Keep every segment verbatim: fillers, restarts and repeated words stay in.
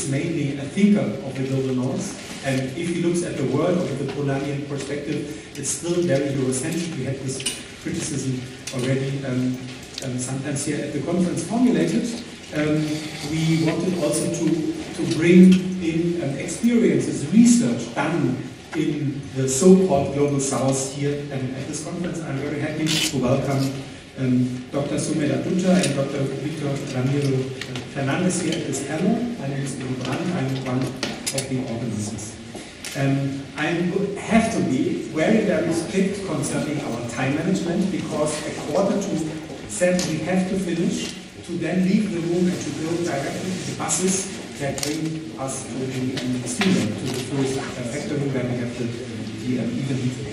is mainly a thinker of the global north, and if he looks at the world with the Polanyian perspective, it's still very Eurocentric. We had this criticism already um, um, sometimes here at the conference formulated. Um, we wanted also to, to bring in um, experiences, research done in the so-called global south here um, at this conference. I'm very happy to welcome um, Doctor Sumedha Dutta and Doctor Victor Ramiro Fernandez here at this panel. My name is Uwe Brandt. I'm one of the organizers. Um, I have to be very, very strict concerning our time management, because a quarter to seven we have to finish, to then leave the room and to go directly to the buses that bring us to the um, studio, to the first uh, factory where we have the, the um, event.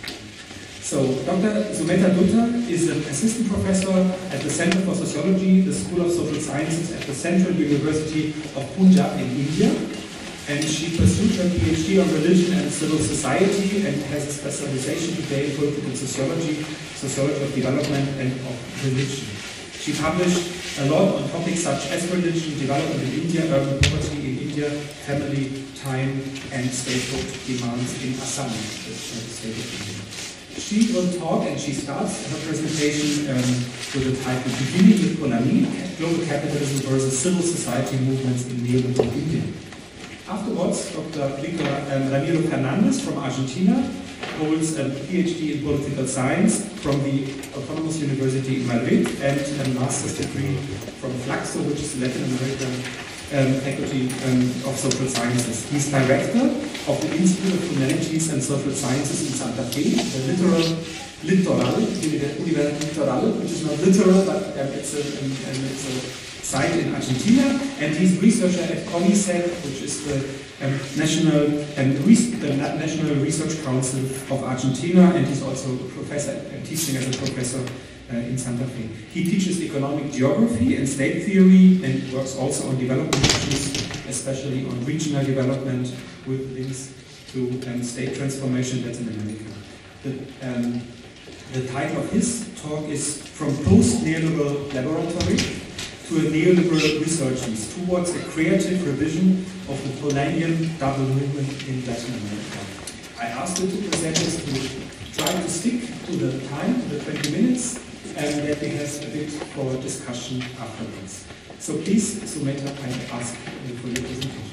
So, Doctor Sumedha Dutta is an assistant professor at the Center for Sociology, the School of Social Sciences at the Central University of Punjab in India. And she pursued her PhD on religion and civil society and has a specialization today in political sociology, sociology of development and of religion. She published a lot on topics such as religion, development in India, urban poverty in India, family, time, and statehood demands in Assam, the state of India. She will talk, and she starts her presentation um, with the title Beginning with Polanyi, Global Capitalism versus Civil Society Movements in Neoliberal India. Afterwards, Doctor Victor um, Ramiro Fernandez from Argentina holds a PhD in political science from the Autonomous University in Madrid and a master's degree from Flaxo, which is the Latin American um, Faculty um, of Social Sciences. He's director of the Institute of Humanities and Social Sciences in Santa Fe, the literal Litoral, Universidad Litoral, which is not literal, but um, it's, a, um, um, it's a site in Argentina, and he's researcher at CONICET, which is the um, National um, the National Research Council of Argentina, and he's also a professor uh, teaching as a professor uh, in Santa Fe. He teaches economic geography and state theory, and works also on development issues, especially on regional development with links to um, state transformation in Latin America. The, um, the title of his talk is From Post-Neoliberal Laboratory to a Neoliberal Resurgence Towards a Creative Revision of the Polanyian Double Movement in Latin America. I asked the two presenters to try to stick to the time, to the twenty minutes, and that we have a bit for discussion afterwards. So please, Sumedha, I ask you for your presentation.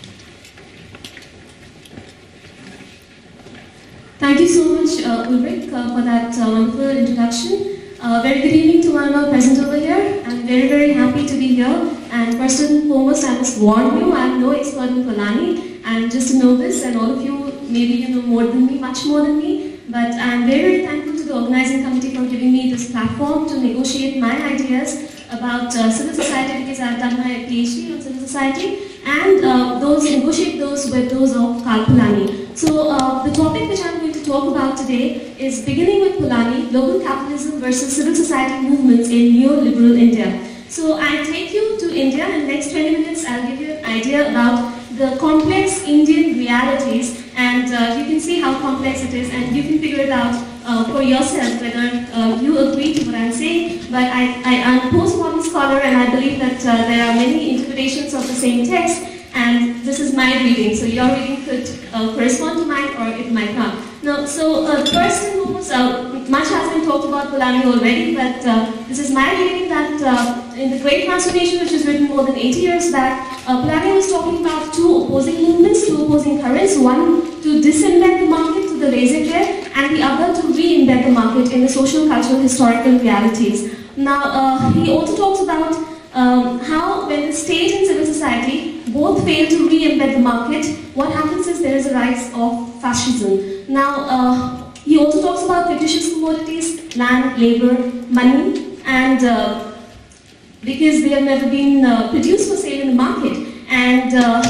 Thank you so much, uh, Ulrich, uh, for that uh, wonderful introduction. Uh, very good evening to one and all present over here. I'm very, very happy to be here. And first and foremost, I must warn you, I'm no expert in Polanyi. I'm just a novice, and all of you, maybe you know more than me, much more than me. But I'm very, very thankful to the organizing committee for giving me this platform to negotiate my ideas about uh, civil society, because I've done my PhD on civil society, and uh, those negotiate those with those of Karl Polanyi. So uh, the topic which I'm going to talk about today is Beginning with Polanyi, Global Capitalism versus Civil Society Movements in Neoliberal India. So I take you to India, and in the next twenty minutes I'll give you an idea about the complex Indian realities, and uh, you can see how complex it is, and you can figure it out uh, for yourself whether uh, you agree to what I'm saying. But I, I am a postmodern scholar, and I believe that uh, there are many interpretations of the same text, and this is my reading, so your reading could uh, correspond to mine, or it might not. Now, so uh, first and foremost, uh, much has been talked about Polanyi already, but uh, this is my reading that uh, in The Great Transformation, which was written more than eighty years back, uh, Polanyi was talking about two opposing movements, two opposing currents, one to disembed the market to the laissez-faire, and the other to re-embed the market in the social, cultural, historical realities. Now, uh, he also talks about um, how when the state and civil society both fail to re-embed the market, what happens is there is a rise of fascism. Now, uh, he also talks about fictitious commodities, land, labor, money, and uh, because they have never been uh, produced for sale in the market. And uh,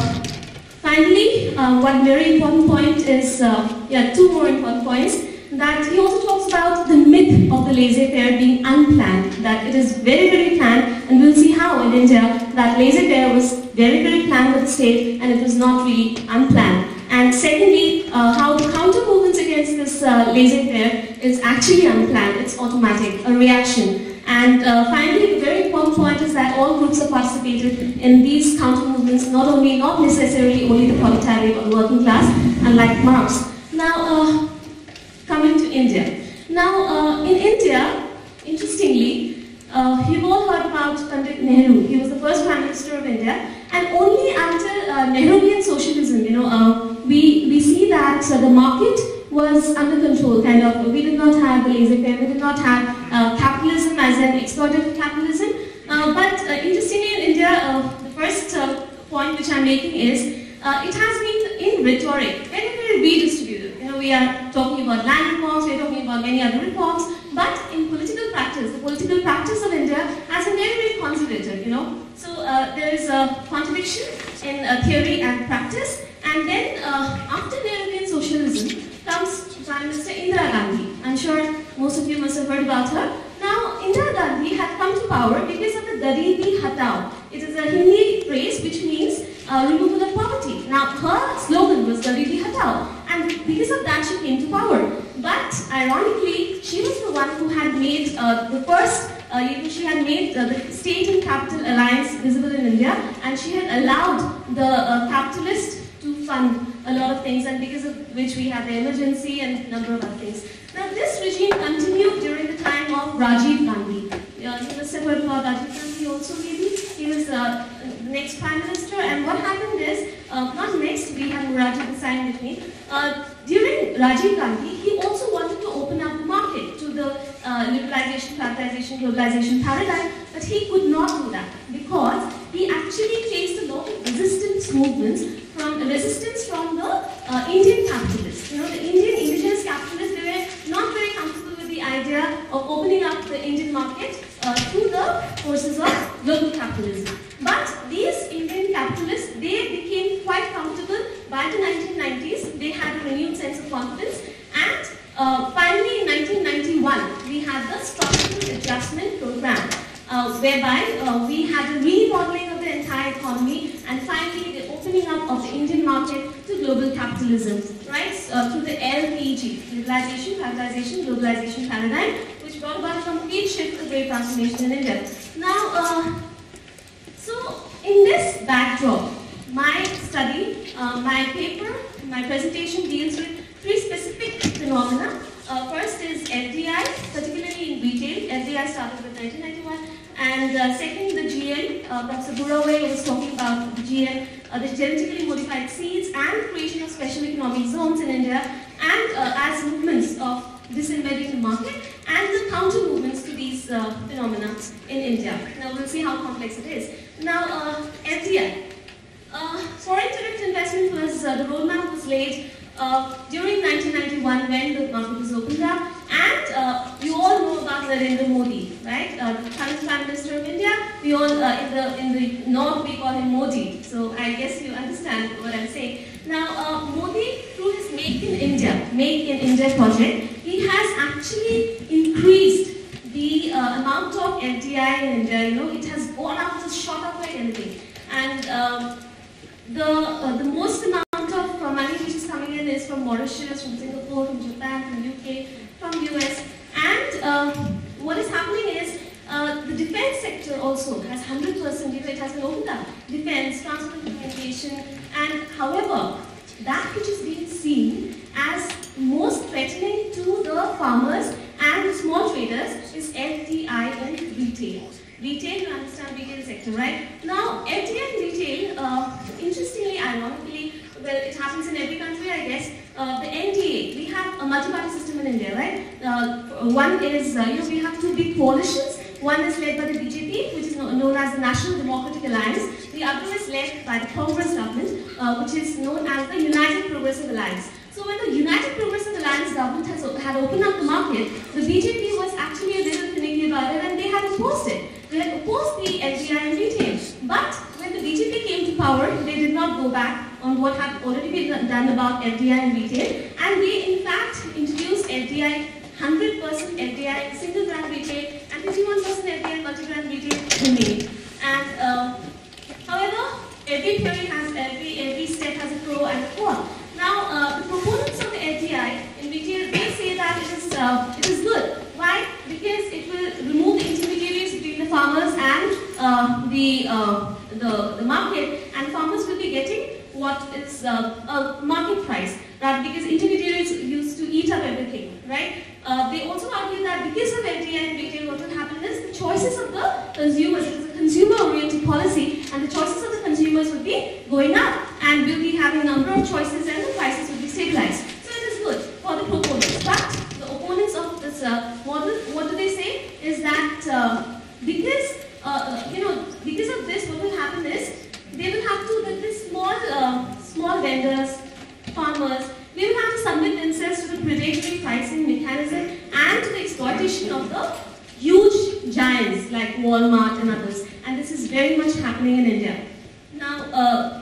finally, uh, one very important point is, uh, yeah, two more important points, that he also talks about the myth of the laissez-faire being unplanned, that it is very, very planned, and we'll see how in India that laissez-faire was very, very planned with the state, and it was not really unplanned. And secondly, uh, how the counter movements against this uh, laissez-faire is actually unplanned, it's automatic, a reaction. And uh, finally, the very important important point is that all groups have participated in these counter movements, not only, not necessarily only the proletariat or the working class, unlike Marx. Now, uh, coming to India. Now, uh, in India, interestingly, uh, you've all heard about Pandit Nehru. He was the first Prime Minister of India, and only after uh, Nehruvian socialism, you know, uh, we, we see that uh, the market was under control, kind of. We did not have the laissez-faire, we did not have uh, capitalism as an exploitative capitalism. Uh, but uh, interestingly in India, uh, the first uh, point which I'm making is, uh, it has been in rhetoric, very, very redistributed. You know, we are talking about land reforms, we are talking about many other reforms, but in political practice, the political practice of India has been very, very conservative, you know. So uh, there is a contradiction in uh, theory and practice, and then uh, after Nehruvian socialism comes Prime Minister Indira Gandhi. I'm sure most of you must have heard about her. Now, Indira Gandhi had come to power because of the Garibi Hatao. It is a Hindi phrase which means uh, removal of poverty. Now, her slogan was Garibi Hatao, and because of that she came to power. But ironically, she was the one who had made uh, the first, uh, she had made uh, the state and capital alliance visible in India, and she had allowed the uh, capitalists to fund a lot of things, and because of which we had the emergency and a number of other things. Now, this regime continued during the time of Rajiv Gandhi. Uh, you must have heard about Rajiv Gandhi also, maybe. He was uh, the next Prime Minister, and what happened is, uh, not next, we have Murarji Desai with me. Uh, during Rajiv Gandhi, he also wanted to open up the market to the uh, liberalization, privatization, globalization paradigm, but he could not do that because he actually faced a lot of resistance movements from resistance from the uh, Indian capitalists. You know, the Indian indigenous capitalists, they were not very comfortable with the idea of opening up the Indian market uh, through the forces of global capitalism. But these Indian capitalists, they became quite comfortable by the nineteen nineties. They had a renewed sense of confidence, and uh, finally in nineteen ninety-one, we had the structural adjustment program, uh, whereby uh, we had a remodeling of the entire economy, and finally the opening up of the Indian market to global capitalism, right? Uh, through the L P G, liberalization, privatization, globalization paradigm, which brought about a complete shift, a great transformation in India. Now, uh, so in this backdrop, my study, uh, my paper, my presentation deals with three specific phenomena. Uh, first is F D I, particularly in retail. F D I started with nineteen ninety-one. And uh, second, the G M. Uh, Professor Burawe was talking about the G M, uh, the genetically modified seeds, and creation of special economic zones in India, and uh, as movements of disembedding the market, and the counter movements to these uh, phenomena in India. Now we'll see how complex it is. Now, uh, F D I. Uh, foreign direct investment was, uh, the roadmap was laid uh, during nineteen ninety-one when the market was opened up, and uh, you all know about Narendra Modi, right? Uh, the current Prime Minister of India. We all, uh, in the in the north, we call him Modi. So I guess you understand what I'm saying. Now, uh, Modi, through his Make in India, Make in India project, he has actually increased the uh, amount of F D I in India. You know, it has gone up, just shot up like anything, and um, the uh, the most amount of uh, money which is coming in is from Mauritius, from Singapore, from Japan, from U K, from U S, and uh, what is happening is uh, the defense sector also has one hundred percent, you know, it has been opened up. Defense, transport and communication, and however, that which is being seen as most threatening to the farmers and the small traders is F D I in retail. Retail, you understand retail sector, right? Now, F D I in retail, uh, interestingly, ironically, well, it happens in every country, I guess. Uh, the N D A, we have a multi-party system in India, right? Uh, one is, uh, you know, we have two big coalitions. One is led by the B J P, which is known as the National Democratic Alliance. The other is led by the Congress government, uh, which is known as the United Progressive Alliance. So when the United Progressive Alliance government has, had opened up the market, the B J P was actually a little finicky about it, and they had opposed it. They had opposed the F D I in retail. But when the B J P came to power, they did not go back on what had already been done about F D I in retail, and they in fact introduced F D I, one hundred percent F D I in single brand retail, and fifty-one percent F D I in multi-brand retail remained. And uh, however, every theory has, every, every step has a pro and a con. Now, uh, the proponents of the F D I in retail, they say that it is, uh, it is good. Why? Because it will remove the intermediaries between the farmers and what is uh, a market price, right? Because intermediaries used to eat up everything, right? Uh, they also argue that because of F D I and retail, what will happen is the choices of the consumers, it is a consumer-oriented policy, and the choices of the consumers will be going up, and we'll be having a number of choices, and the prices will be stabilized. So it is good for the proponents. But the opponents of this uh, model, what do they say? Is that uh, because uh, you know because of this, what will happen is they will have to that these small uh, small vendors, farmers, they will have to submit themselves to the predatory pricing mechanism and to the exploitation of the huge giants like Walmart and others. And this is very much happening in India. Now, uh,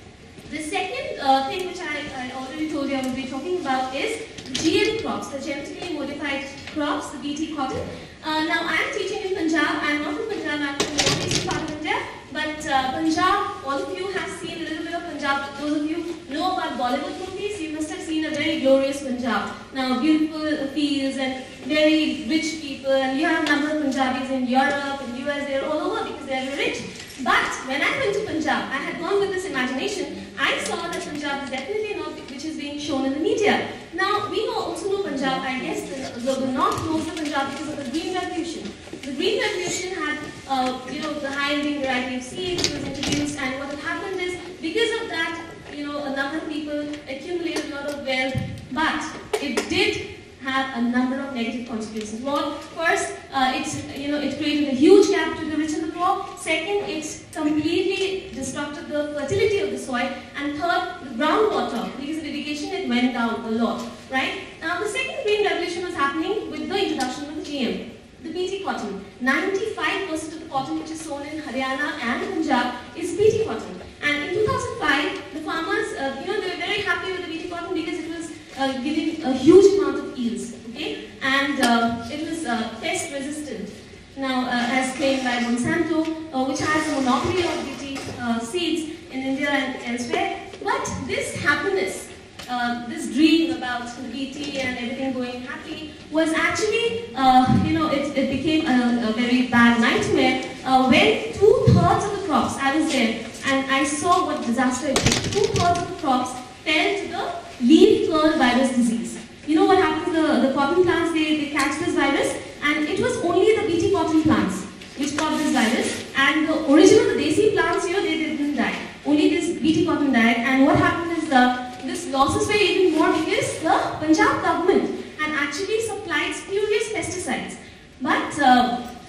the second uh, thing which I, I already told you I will be talking about is G M crops, the genetically modified crops, the B T cotton. Uh, now, I am teaching in Punjab. I am not from Punjab, I am from the northeastern part of India. But uh, Punjab, all of you have seen a little bit of Punjab. Those of you know about Bollywood movies, you must have seen a very glorious Punjab. Now, beautiful fields and very rich people, and you have a number of Punjabis in Europe, in U S, they're all over because they're very rich. But when I went to Punjab, I had gone with this imagination. I saw that Punjab is definitely not which is being shown in the media. Now, we know, also know Punjab, I guess the, the, the North knows the Punjab because of the Green Revolution. The Green Revolution had, uh, you know, the high-yielding variety of seeds was introduced, and what had happened is, because of that, you know, a number of people accumulated a lot of wealth, but it did have a number of negative consequences. Well, first, uh, it's, you know, it created a huge gap between the rich and the poor. Second, it completely disrupted the fertility of the soil. And third, the groundwater, because of irrigation, it went down a lot, right? Now, the second Green Revolution was happening with the introduction of the G M. The B T cotton. ninety-five percent of the cotton which is sown in Haryana and Punjab is B T cotton. And in two thousand five, the farmers, uh, you know, they were very happy with the B T cotton because it was uh, giving a huge amount of yields, okay? And uh, it was uh, pest resistant. Now, uh, as claimed by Monsanto, uh, which has a monopoly of B T uh, seeds in India and elsewhere. But this happiness, Uh, this dream about the B T and everything going happy was actually, uh, you know, it, it became a, a very bad nightmare uh, when two-thirds of the crops, I was there, and I saw what disaster it was. Two-thirds of the crops fell to the leaf curl virus disease. You know what happens, the, the cotton plants, they, they catch this virus, and it was only the B T cotton plants which caught this virus, and the original, the desi plants, you know, they, they didn't die. Only this B T cotton died, and what happened is the This losses were even more because the Punjab government had actually supplied spurious pesticides. But uh,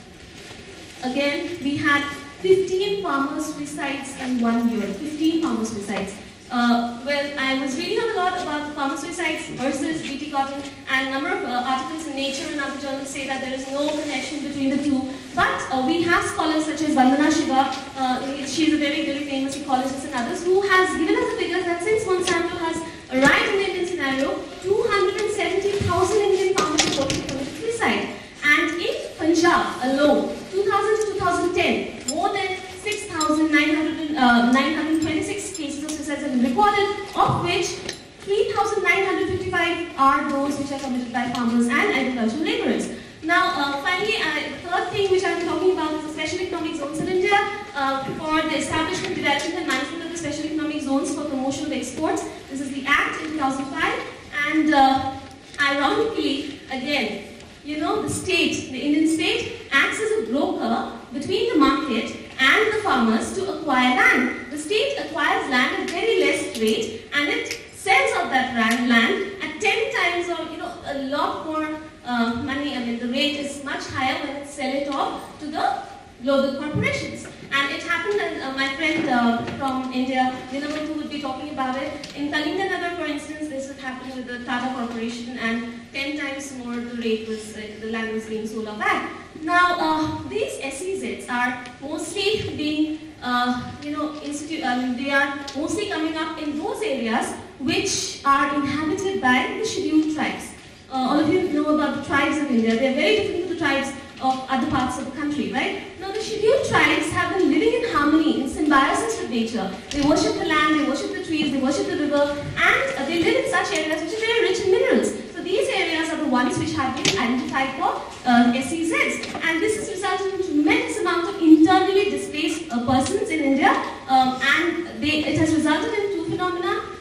again, we had fifteen farmer suicides in one year. fifteen farmer suicides. Uh, well, I was reading a lot about the farmer suicides versus B T cotton, and a number of uh, articles in Nature and other journals say that there is no connection between the two. But uh, we have scholars such as Vandana Shiva, uh, she is a very, very famous ecologist, and others, who has given us the figures that since Monsanto has arrived in the Indian scenario, two hundred seventy thousand Indian farmers reported committed suicide. And in Punjab alone, two thousand to two thousand ten, more than six thousand nine hundred twenty-six cases of suicides have been recorded, of which three thousand nine hundred fifty-five are those which are committed by farmers and agricultural laborers. Now, uh, finally, uh, the third thing which I am talking about is the special economic zones in India uh, for the establishment, development and management of the special economic zones for promotion of exports. This is the Act in two thousand five, and uh, ironically, again, you know, the state, the Indian state acts as a broker between the market and the farmers to acquire land. The state acquires land at very less rate, and it sells out that land at ten times or, you know, a lot more uh, money. I mean, the rate is much higher when it sell it off to the global corporations. And it happened, and uh, my friend uh, from India, Dinamatu, would be talking about it. In Kalinganagar, for instance, this would happen with the Tata Corporation, and ten times more the rate was, uh, the land was being sold off at. Now, uh, these S E Zs are mostly being, uh, you know, institute, um, they are mostly coming up in those areas which are inhabited by the scheduled tribes. Uh, all of you know about the tribes of India. They are very different to the tribes of other parts of the country, right? Now, the scheduled tribes have been living in harmony, in symbiosis with nature. They worship the land, they worship the trees, they worship the river, and uh, they live in such areas which are very rich in minerals. So these areas are the ones which have been identified for uh, S E Zs. And this has resulted in tremendous amount of internally displaced uh, persons in India, um, and they, it has resulted in two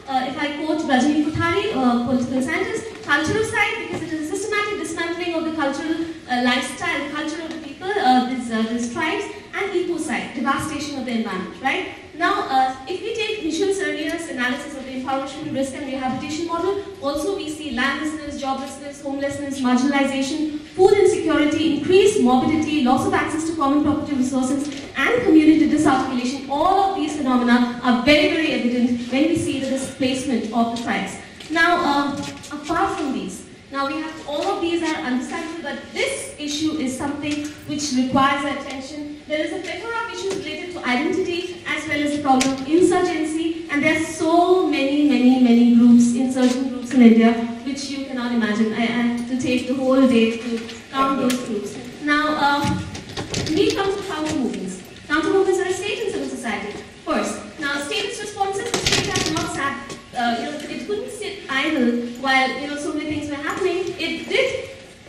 uh, if I quote Rajani Kothari, uh, political scientist, cultural side because it is a systematic dismantling of the cultural uh, lifestyle, the culture of the people, uh, these, uh, these tribes, and ecocide, devastation of the environment, right? Now, uh, if we take Michel Sernia's analysis of the information risk and rehabilitation model, also we see landlessness, joblessness, homelessness, marginalization, food insecurity, increased morbidity, loss of access to common property resources, and community disarticulation. All of these phenomena are very, very evident when we see the displacement of the tribes. Now, uh, apart from these, now we have all of these are understandable, but this issue is something which requires our attention. There is a plethora of issues related to identity as well as the problem of insurgency, and there are so many, many, many groups, insurgent groups in India, which you cannot imagine. I, I have to take the whole day to count those groups. Now, uh, we come to counter movements. Counter movements are a state in civil society. First, now statist responses, the state has not sat, uh, you know, it couldn't sit idle while you know so many things were happening. It did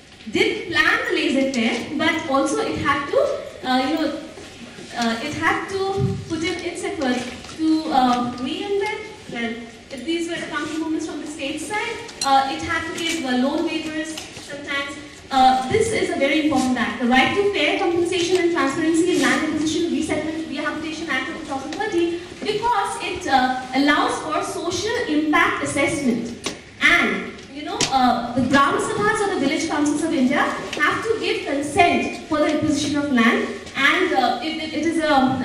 did plan the laissez-faire, but also it had to, uh, you know, uh, it had to put in its effort to uh, reinvent. Well, if these were the counter movements from the state side, uh, it had to give uh, loan waivers sometimes. Uh, this is a very important act. The Right to Fair Compensation and Transparency in Land Acquisition Resettlement Rehabilitation Act of two thousand thirteen, because it uh, allows for social impact assessment. And, you know, uh, the Gram Sabhas or the village councils of India have to give consent for the acquisition of land. And uh, if it, it is a,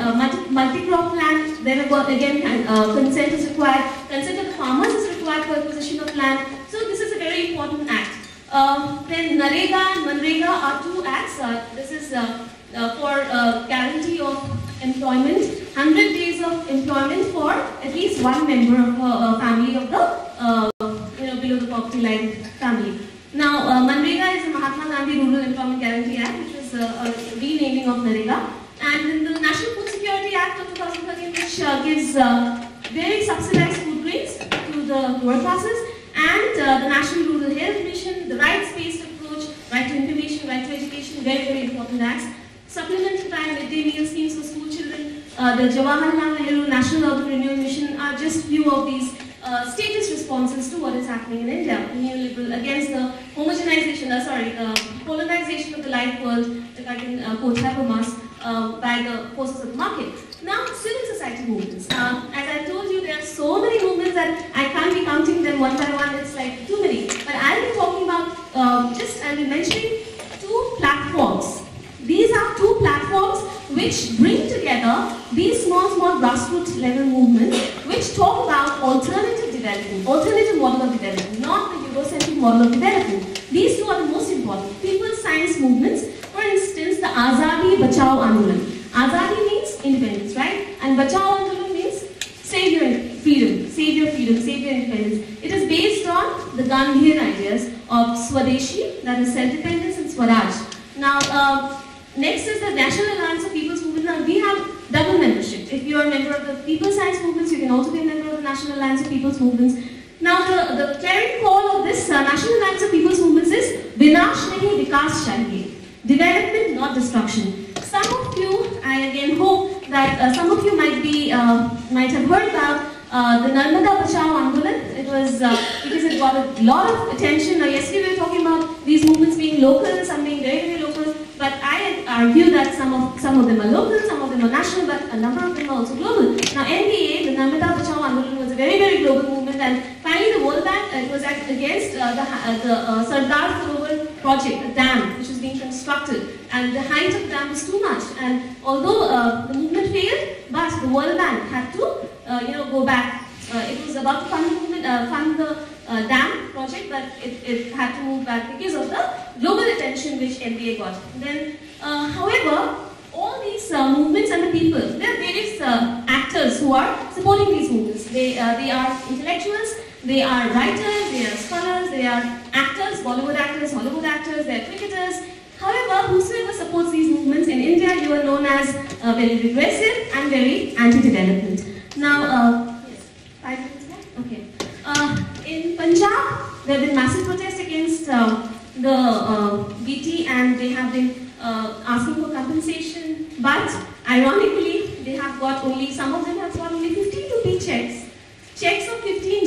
a multi-crop land, then again uh, consent is required. Consent of the farmers is required for acquisition of land. So this is a very important act. Uh, then Narega and Manrega are two acts. Uh, this is uh, uh, for uh, guarantee of employment, one hundred days of employment for at least one member of a uh, family of the, uh, you know, below the poverty line family. Now, uh, Manrega is the Mahatma Gandhi Rural Employment Guarantee Act, which was uh, a renaming of Narega. And then the National Food Security Act of two thousand thirteen, which uh, gives uh, very subsidized food grains to the poor classes. And uh, the National Rural Health Mission, the rights-based approach, right to information, right to education, very, very important acts. Supplementary time, midday meal schemes for school children, uh, the Jawaharlal Nehru National Urban Renewal Mission are just few of these uh, statist responses to what is happening in India. Neoliberal, against the homogenization, uh, sorry, uh, colonization of the life world, if I can uh, quote Habermas, uh, by the forces of the market. Now, civil society movements. Uh, as I told you, there are so many movements that I can't be counting them one by one, it's like too many. But I'll be talking about, uh, just, I'll be mentioning two platforms. These are two platforms which bring together these small, small grassroots level movements which talk about alternative development, alternative model of development, not the Eurocentric model of development. These two are the most important. People's science movements, for instance, the Azadi Bachao Andolan. Azadi means independence, right? And Bachao Andolan means save your freedom, save your freedom, save your independence. It is based on the Gandhian ideas of Swadeshi, that is self-dependence, and Swaraj. Now, uh, next is the National Alliance of People's Movements. Now, we have double membership. If you are a member of the People's Science Movements, you can also be a member of the National Alliance of People's Movements. Now, the, the clarion call of this uh, National Alliance of People's Movements is Vinash Nahi Vikas Chahiye. Development, not destruction. Some of you, I again hope that uh, some of you might be, uh, might have heard about uh, the Narmada Bachao Andolan. It was, uh, because it got a lot of attention. Now, yesterday we were talking about these movements being local, some being very, very local. But I argue that some of some of them are local, some of them are national, but a number of them are also global. Now, N B A, the Narmada Bachao Andolan, was a very, very global movement, and finally the World Bank uh, was against uh, the, uh, the uh, Sardar Sarovar project, a dam which was being constructed, and the height of the dam was too much. And although uh, the movement failed, but the World Bank had to, uh, you know, go back. Uh, it was about to fund the movement, uh, fund the uh, dam project, but it, it had to move back because of the global attention which N B A got. Then, uh, however, all these uh, movements and the people, there are various uh, actors who are supporting these movements. They, uh, they are intellectuals, they are writers, they are scholars, they are actors, Bollywood actors, Hollywood actors, they are cricketers. However, whosoever supports these movements in India, you are known as uh, very regressive and very anti-development. Now, uh, yes, five minutes more? Okay. Uh, in Punjab, there have been massive protests against uh, the uh, B T, and they have been uh, asking for compensation, but ironically, they have got only, some of them have got only fifteen rupee checks. Checks of fifteen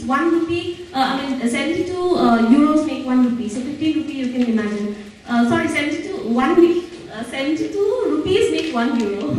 rupees. One rupee, uh, I mean, seventy-two uh, euros make one rupee. So fifteen rupee you can imagine. Uh, sorry, seventy-two, one uh, seventy-two rupees make one euro.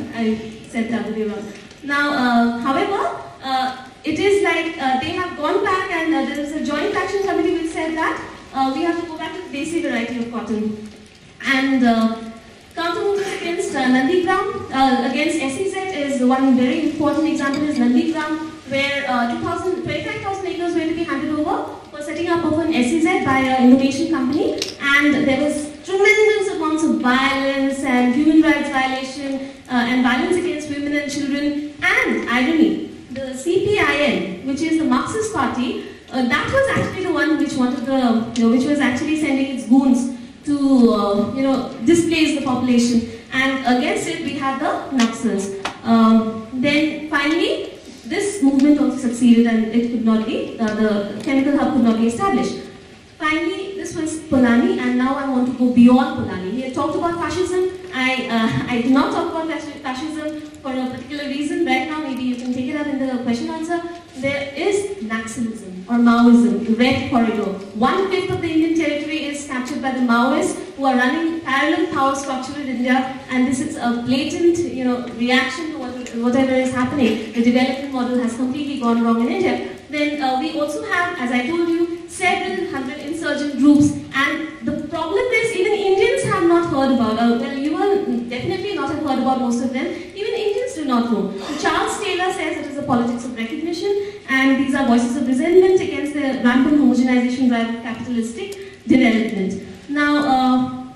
I said that way wrong. Now, uh, however, uh, it is like uh, they have gone back and uh, there is a joint action committee which said that uh, we have to go back to the basic variety of cotton. And uh, counter movement against uh, Nandigram, uh, against S E Z is one very important example is Nandigram, where uh, twenty-five thousand acres were to be handed over for setting up of an S E Z by an Indonesian company, and there was tremendous amounts of violence and human rights violation uh, and violence against women and children, and irony, the C P I N, which is the Marxist party, uh, that was actually the one which wanted the, you know, which was actually sending its goons to, uh, you know, displace the population, and against it we had the Naxals. Um, then finally, this movement also succeeded, and it could not be, uh, the chemical hub could not be established. Finally, this was Polanyi, and now I want to go beyond Polanyi. He had talked about fascism. I, uh, I did not talk about fascism for a particular reason. Right now, maybe you can take it up in the question answer. There is Naxalism or Maoism, the Red Corridor. One fifth of the Indian territory is captured by the Maoists, who are running parallel power structure in India, and this is a blatant, you know, reaction to what, whatever is happening. The development model has completely gone wrong in India. Then uh, we also have, as I told you, several hundred insurgent groups, and the problem is even Indians have not heard about. Uh, well, you will definitely not have heard about most of them. Even Indians do not know. So Charles Taylor says it is a politics of recognition, and these are voices of resentment against the rampant homogenization drive of capitalistic development. Now, uh,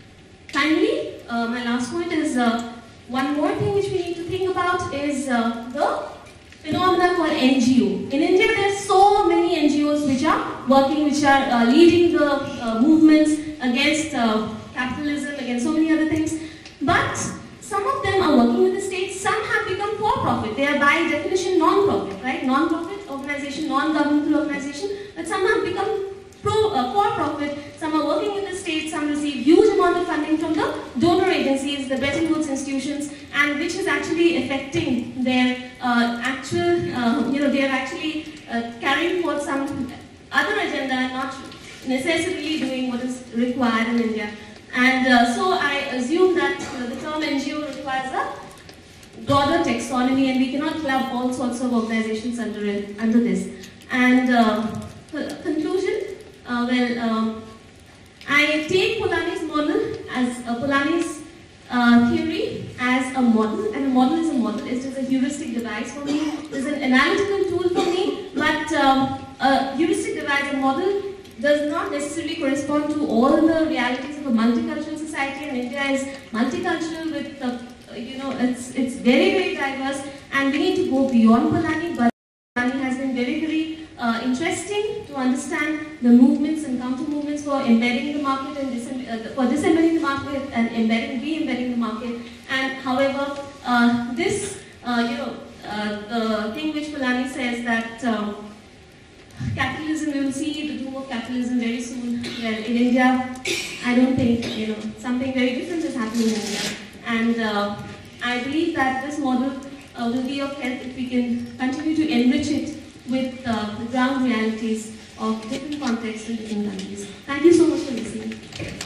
finally, uh, my last point is uh, one more thing which we need to think about is uh, the phenomena called N G O. In India, there are so many N G Os which are working, which are uh, leading the uh, movements against uh, capitalism, against so many other things. But some of them are working with the state, some have become for-profit. They are by definition non-profit, right? Non-profit organization, non-governmental organization, but some have become pro, uh, for-profit, some are working with the state, some receive huge amount of funding from the donor agencies, the Bretton Woods institutions, and which is actually affecting their uh, actual, uh, you know, they are actually uh, carrying forth some other agenda and not necessarily doing what is required in India. And uh, so I assume that uh, the term N G O requires a broader taxonomy, and we cannot club all sorts of organizations under it, under this. And uh, conclusion, uh, well, um, I take Polanyi's model as uh, Polanyi's uh, theory as a model, and a model is a model. It is a heuristic device for me. It is an analytical tool for me, but um, a heuristic device, a model, does not necessarily correspond to all the realities of a multicultural society, and India is multicultural with, uh, you know, it's, it's very, very diverse, and we need to go beyond Polanyi, but Polanyi has been very, very uh, interesting to understand the movements and counter-movements for embedding the market and disem uh, for disembedding the market and embedding, re-embedding the market, and however, uh, this, uh, you know, uh, the thing which Polanyi says that um, capitalism, we will see the doom of capitalism very soon. Well, in India, I don't think, you know, something very different is happening in India. And uh, I believe that this model uh, will be of help if we can continue to enrich it with uh, the ground realities of different contexts in different countries. Thank you so much for listening.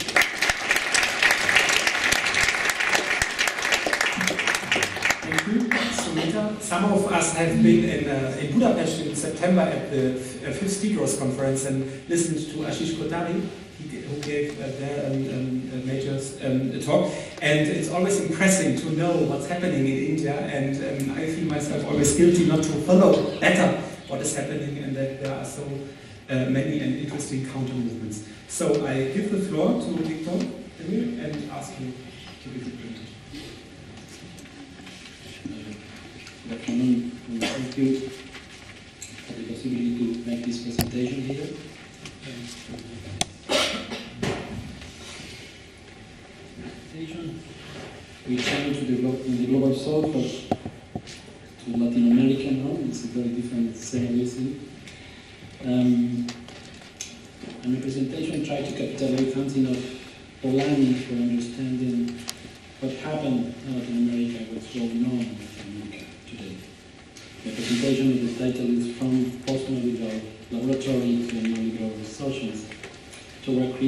Some of us have been in, uh, in Budapest in September at the fifth Tigros conference and listened to Ashish Kothari, who gave uh, their um, um, major um, talk. And it's always impressive to know what's happening in India, and um, I feel myself always guilty not to follow better what is happening, and that there are so uh, many and interesting counter movements. So I give the floor to Victor and ask him to give the presentation. Good afternoon, and thank you for the possibility to make this presentation here. Presentation. We turn to the, in the global south or to Latin America now. It's a very different scenario. Um, and the presentation tried to capture the content of Polanyi for understanding what happened in Latin America, what's going on in Latin America today. The presentation of the title is From Postmodern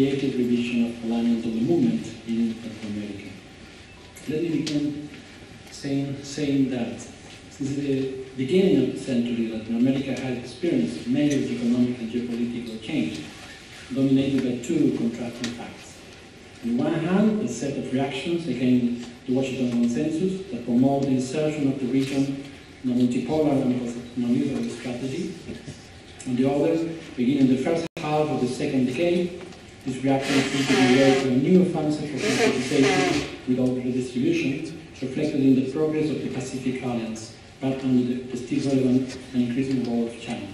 creative revision of colonial movement in Latin America. Let me begin saying, saying that since the beginning of the century, Latin America has experienced major economic and geopolitical change, dominated by two contrasting facts. On the one hand, a set of reactions against the Washington Consensus that promote the insertion of the region in a multipolar and neoliberal strategy. On the other, beginning the first half of the second decade, this reaction seems to be led to a new offensive for privatization without redistribution, reflected in the progress of the Pacific Alliance, but under the still relevant and increasing role of China.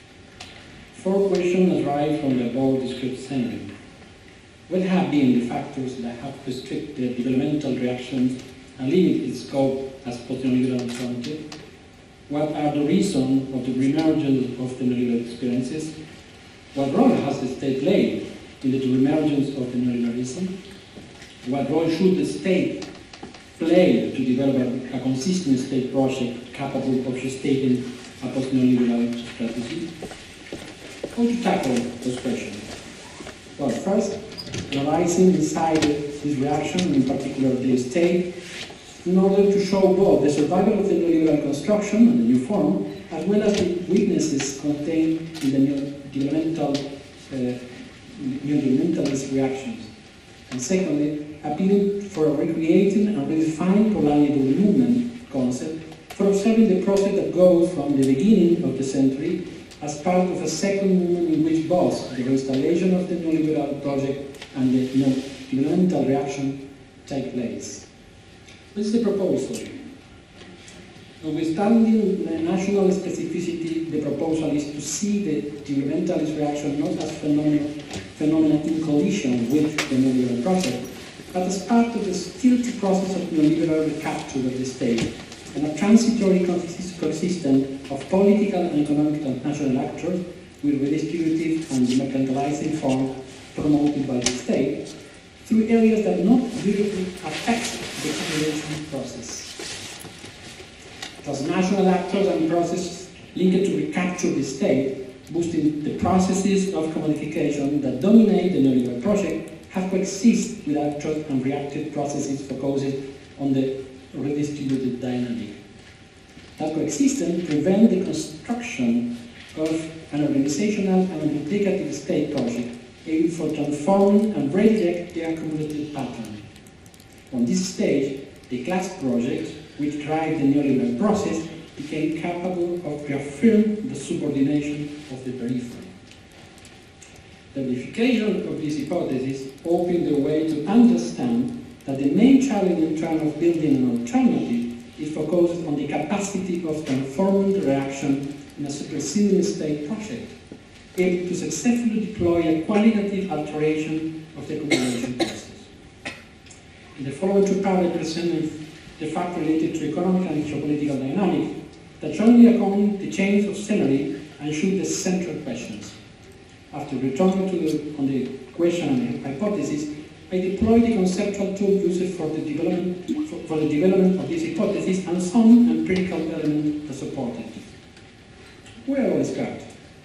Four questions arise from the above described scenario. What have been the factors that have restricted developmental reactions and limited its scope as post-neoliberal alternative? What are the reasons of the reemergence of the neoliberal experiences? What role has the state played in the reemergence of the neoliberalism? What role should the state play to develop a, a consistent state project capable of sustaining a post-neoliberal strategy? How to tackle those questions? Well, first, analyzing inside this reaction, in particular the state, in order to show both the survival of the neoliberal construction and the new form, as well as the weaknesses contained in the new developmental, uh, new developmentalist reactions. And secondly, appealing for a recreating and redefined colonial movement concept for observing the process that goes from the beginning of the century as part of a second movement in which both the installation of the neoliberal project and the developmental reaction take place. What is the proposal? Notwithstanding the national specificity, the proposal is to see the developmentalist reaction not as phenomena, phenomena in collision with the neoliberal project, but as part of the stilty process of neoliberal recapture of the state, and a transitory coexistence of political and economic national actors with redistributive and mercantilizing form promoted by the state through areas that not directly affect the accumulation process. Transnational actors and processes linked to recapture the state, boosting the processes of commodification that dominate the neoliberal project, have coexisted with actors and reactive processes focused on the redistributed dynamic. That coexistence prevents the construction of an organizational and multiplicative state project able for transforming and redirect the accumulated pattern. On this stage, the class project, which drives the neoliberal process, became capable of reaffirming the subordination of the periphery. The verification of this hypothesis opened the way to understand that the main challenge in terms of building an alternative is focused on the capacity of transforming the reaction in a superseding state project, able to successfully deploy a qualitative alteration of the accumulation process. In the following two paragraphs present the fact related to economic and geopolitical dynamics that jointly account the change of scenery and shoot the central questions. After returning to the, on the question and hypothesis, I deployed the conceptual tool used for the development for, for the development of this hypothesis and some empirical elements that support it. Where do I start?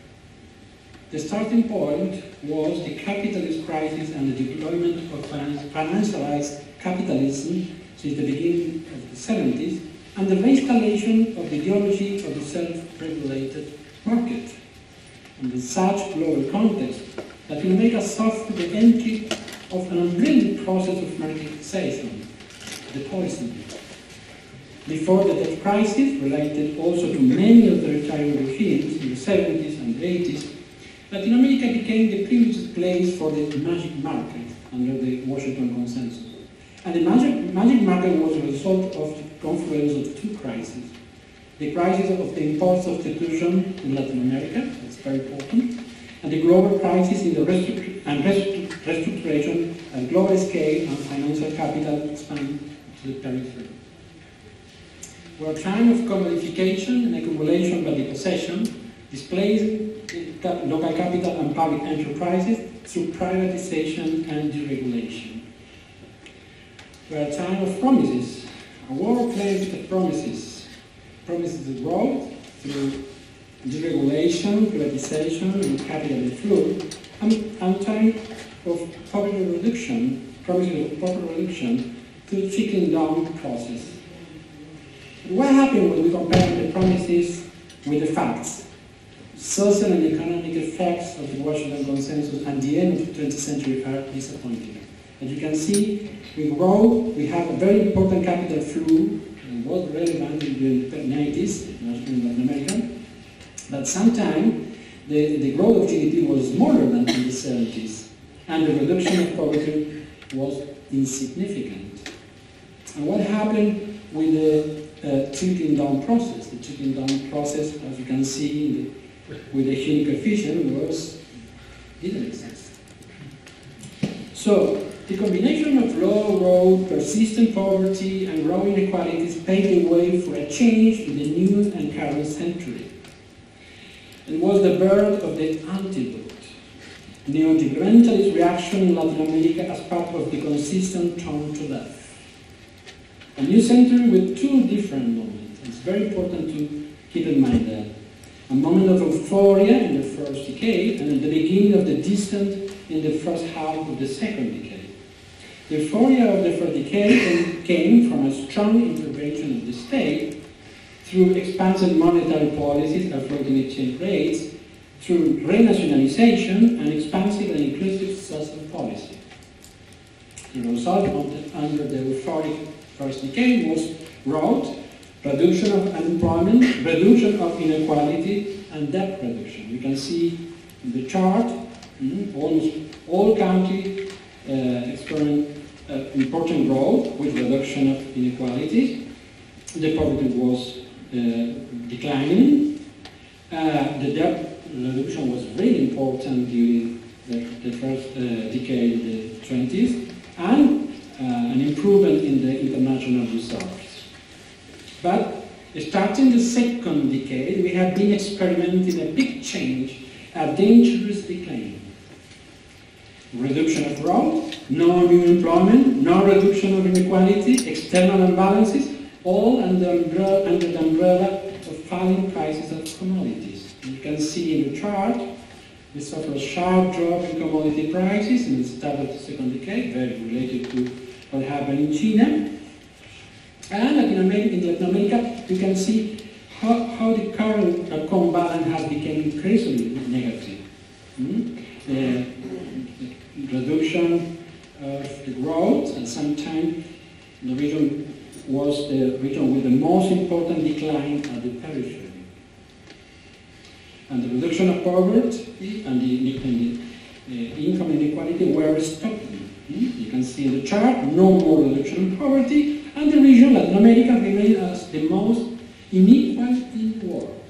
The starting point was the capitalist crisis and the deployment of financialized capitalism since the beginning of the seventies, and the reinstallation of the ideology of the self-regulated market. And in such global context, that will make us suffer the entry of an unbridled process of marketization, the poison. Before the debt crisis, related also to many authoritarian regimes in the seventies and eighties, Latin America became the privileged place for the magic market under the Washington Consensus. And the magic, magic market was a result of the confluence of two crises. The crisis of the import substitution in Latin America, that's very important, and the global crisis in the restructur and restructuration at global scale and financial capital expand to the periphery. We're a time of commodification and accumulation by the possession, displacing local capital and public enterprises through privatization and deregulation. We're a time of promises, a world-class of promises, promises of growth through deregulation, privatization, and capital flow, and, and time of poverty reduction, promises of poverty reduction, to trickling down process. What happened when we compare the promises with the facts? Social and economic effects of the Washington Consensus at the end of the twentieth century are disappointing. As you can see, we grow, we have a very important capital flow, and was relevant in the nineties, in Latin America, but sometimes the, the growth of G D P was smaller than in the seventies, and the reduction of poverty was insignificant. And what happened with the uh, trickling down process? The trickling down process, as you can see in the with the Gini coefficient was, didn't exist. So, the combination of low growth, persistent poverty, and growing inequalities paved the way for a change in the new and current century. It was the birth of the antidote, neo-developmentalist reaction in Latin America as part of the consistent turn to left. A new century with two different moments. It's very important to keep in mind that. A moment of euphoria in the first decade, and at the beginning of the descent in the first half of the second decade. The euphoria of the first decade came from a strong intervention of the state through expansive monetary policies and floating exchange rates, through renationalization and expansive and inclusive social policy. The result of the, under the euphoric first decade was growth, reduction of unemployment, reduction of inequality, and debt reduction. You can see in the chart, mm, almost all countries uh, experience uh, important growth with reduction of inequality. The poverty was uh, declining. Uh, the debt reduction was really important during the, the first uh, decade of the twenties, and uh, an improvement in the international reserves. But starting the second decade, we have been experimenting a big change, a dangerous decline. Reduction of growth, no new employment, no reduction of inequality, external imbalances, all under, umbrella, under the umbrella of falling prices of commodities. You can see in the chart, we suffered a sharp drop in commodity prices in the start of the second decade, very related to what happened in China. And Latin America, in Latin America, you can see how, how the current uh, com balance has become increasingly negative. Mm? The, the reduction of the growth, and sometimes the region was the region with the most important decline at the periphery. And the reduction of poverty and the, and the uh, income inequality were stopping. Mm? You can see in the chart, no more reduction in poverty, and the region, Latin America, remained as the most unequal in the world.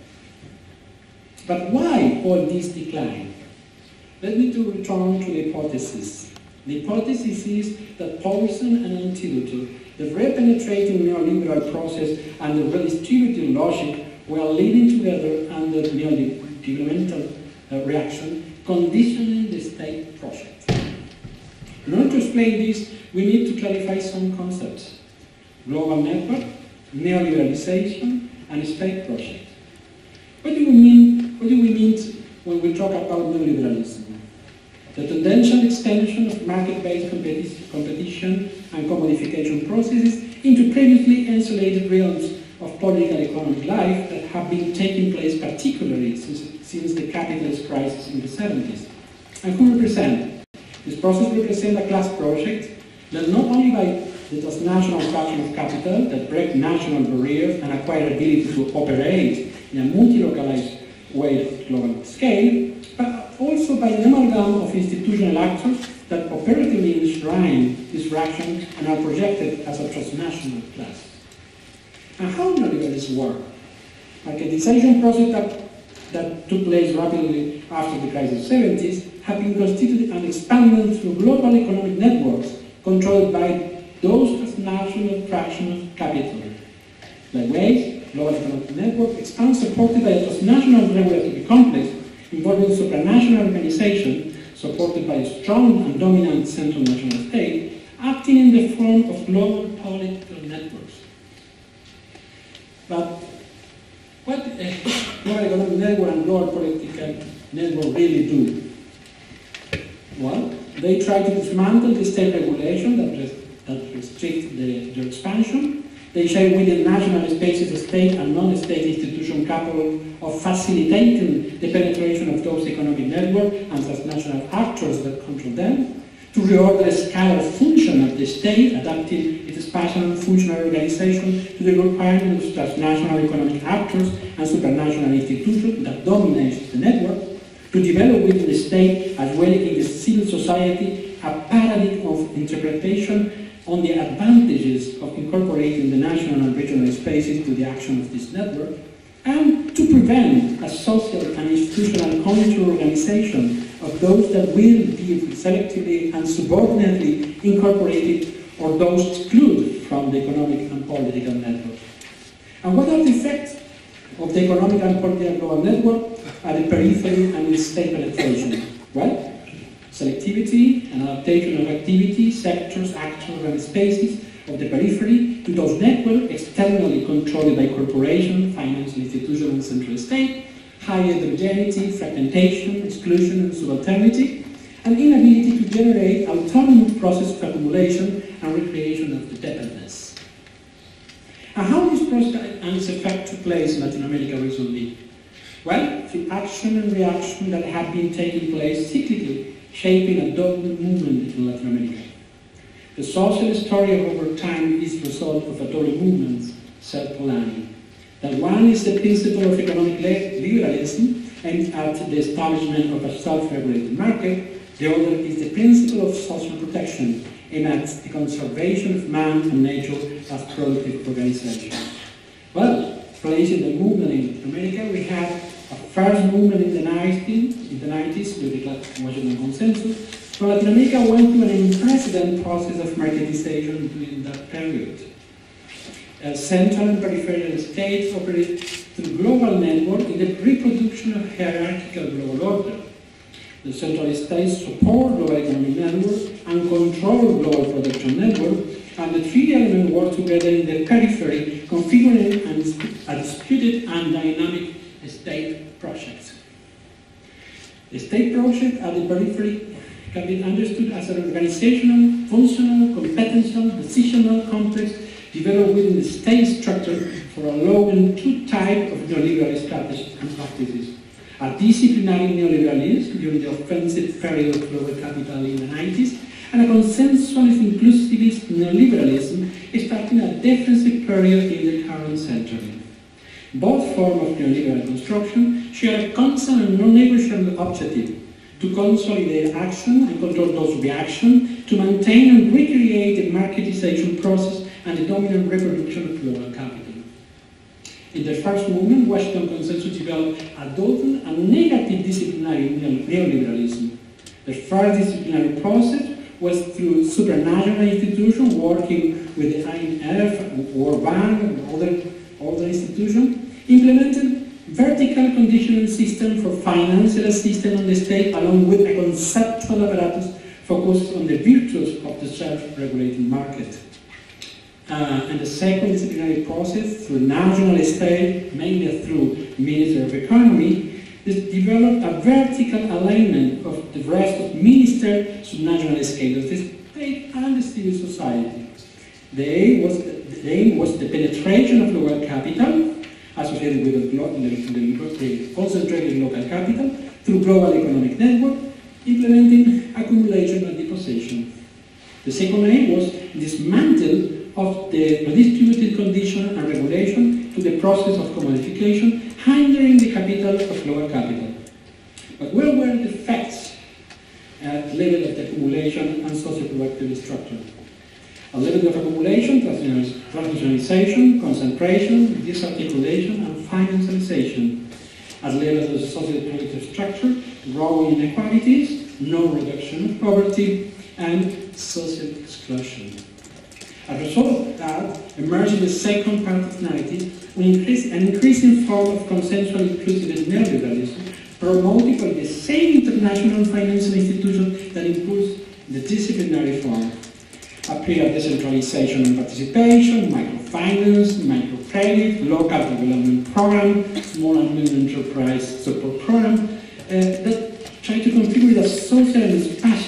But why all this decline? Let me to return to the hypothesis. The hypothesis is that Paulson and Antidote, the repenetrating neoliberal process and the redistributive logic were leading together under neoliberal uh, reaction, conditioning the state project. In order to explain this, we need to clarify some concepts. Global network, neoliberalization, and state project. What do we mean, what do we mean when we talk about neoliberalism? The tendential extension of market-based competi competition and commodification processes into previously insulated realms of political economic life that have been taking place particularly since, since the capitalist crisis in the seventies. And who represent? This process represents a class project that not only by the transnational fraction of capital that break national barriers and acquire ability to operate in a multi-localized way at global scale, but also by an amalgam of institutional actors that operatively enshrine this fraction and are projected as a transnational class. And how neoliberalism work? Marketization process that, that took place rapidly after the crisis of the seventies have been constituted and expanded through global economic networks controlled by those transnational fractions of capital. Likewise, global economic network expands supported by a transnational regulatory complex involving supranational organization supported by a strong and dominant central national state acting in the form of global political networks. But what uh, global economic network and global political network really do? Well, They try to dismantle the state regulation that, res that restricts the, their expansion. They share within national spaces a state and non-state institution capable of facilitating the penetration of those economic networks and transnational actors that control them, to reorder the scalar function of the state, adapting its spatial and functional organization to the requirements of transnational economic actors and supranational institutions that dominate the network, to develop within the state as well in the civil society a paradigm of interpretation on the advantages of incorporating the national and regional spaces to the action of this network, and to prevent a social and institutional counter-organization of those that will be selectively and subordinately incorporated or those excluded from the economic and political network. And what are the effects of the economic and political global network at the periphery and its state penetration? Well, selectivity and adaptation of activities, sectors, actors, and spaces of the periphery to those networks externally controlled by corporations, financial institutions, and central state, high heterogeneity, fragmentation, exclusion, and subalternity, and inability to generate autonomous process of accumulation and recreation of the dependence. And how this process and its effect took place in Latin America recently? Well, through action and reaction that have been taking place cyclically, shaping a dominant movement in Latin America. The social story of over time is the result of a double movement, said Polanyi. That one is the principle of economic liberalism aimed at the establishment of a self-regulated market. The other is the principle of social protection aimed at the conservation of man and nature as productive organization. Well, placing the movement in Latin America, we had a first movement in the nineties, in the nineties with the Washington Consensus. So Latin America went through an unprecedented process of marketization during that period. Uh, central and peripheral states operate through global network in the reproduction of hierarchical global order. The central states support global economic network and control global production network, and the three elements work together in the periphery, configuring a disputed and dynamic state project. The state project at the periphery can be understood as an organizational, functional, computational, decisional complex developed within the state structure for allowing two types of neoliberal strategies and practices. A disciplinary neoliberalism during the offensive period of global capital in the nineties, and a consensualist inclusivist neoliberalism starting a defensive period in the current century. Both forms of neoliberal construction share a constant and non-negotiable objective: to consolidate action and control those reactions, to maintain and recreate the marketization process and the dominant reproduction of global capital. In the first movement, Washington Consensus developed adopting a negative disciplinary neoliberalism. The first disciplinary process was through supranational institutions working with the I M F, World Bank, and other, other institutions, implemented vertical conditional system for financial assistance on the state, along with a conceptual apparatus focused on the virtues of the self-regulating market. Uh, and the second disciplinary process, through national state, mainly through Ministry of Economy, is developed a vertical alignment of the rest of minister subnational scales, the state and the civil society. The aim was the, aim was the penetration of local capital associated with the, the, the concentrated local capital through global economic network, implementing accumulation and deposition. The second aim was dismantle of the redistributed condition and regulation to the process of commodification, hindering the capital of lower capital. But where were the effects at level of the accumulation and socio-productive structure? At level of accumulation, transnationalization, concentration, disarticulation, and financialization. At level of socio-productive structure, growing inequalities, no reduction of poverty, and social exclusion. As a result of that, emerged in the second part of the narrative an, increase, an increasing form of consensual inclusive neoliberalism promoted by the same international financial institution that imposed the disciplinary form. Appeared decentralization and participation, microfinance, microcredit, local development program, small and medium enterprise support program uh, that try to configure the social and spatial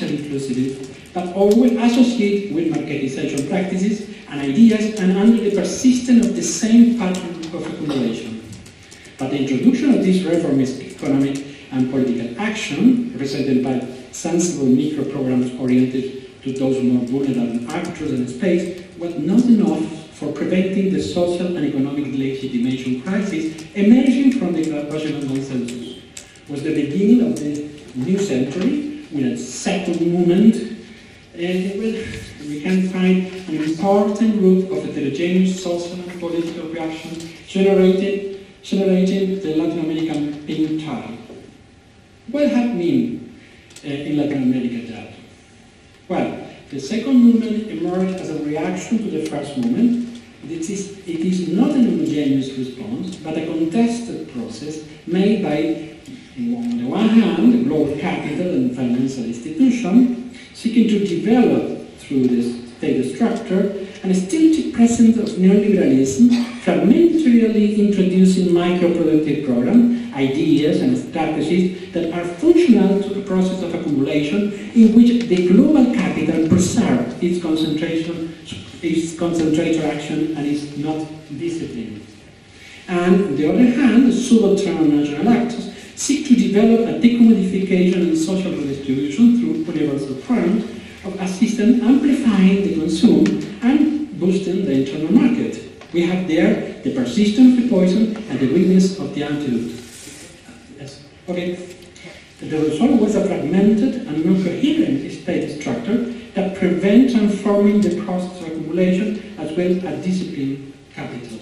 social inclusivity, but always associated with marketization practices and ideas and under the persistence of the same pattern of accumulation. But the introduction of this reformist economic and political action, represented by sensible micro-programs oriented to those more vulnerable actors in space, was not enough for preventing the social and economic legitimation crisis emerging from the national consensus. It was the beginning of the new century with a second movement, and we can find an important group of heterogeneous social and political reactions generated, generating the Latin American pink tide. What have been uh, in Latin America that? Well, the second movement emerged as a reaction to the first movement. It is, it is not an homogeneous response, but a contested process made by, on the one hand, the global capital and financial institution seeking to develop through the state structure and still present of neoliberalism, fragmentarily introducing micro-productive programs, ideas and strategies that are functional to a process of accumulation in which the global capital preserves its concentration, its concentrated action and is not disciplined. And on the other hand, the subaltern national actors seek to develop a decommodification and social redistribution through universal forms of assistance amplifying the consumer and boosting the internal market. We have there the persistence of the poison and the weakness of the antidote. Yes. Okay. The result was a fragmented and non-coherent state structure that prevents transforming the process of accumulation as well as disciplined capital.